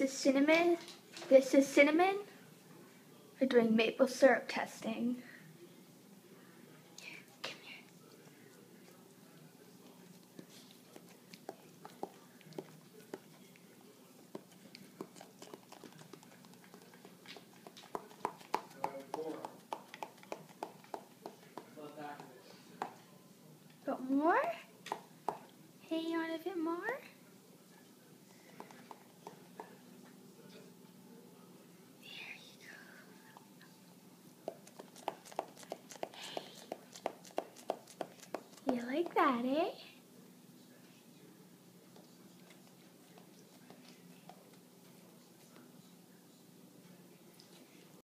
is cinnamon. This is cinnamon. We're doing maple syrup testing. Come here. Got more? Hey, you want a bit more? You like that, eh?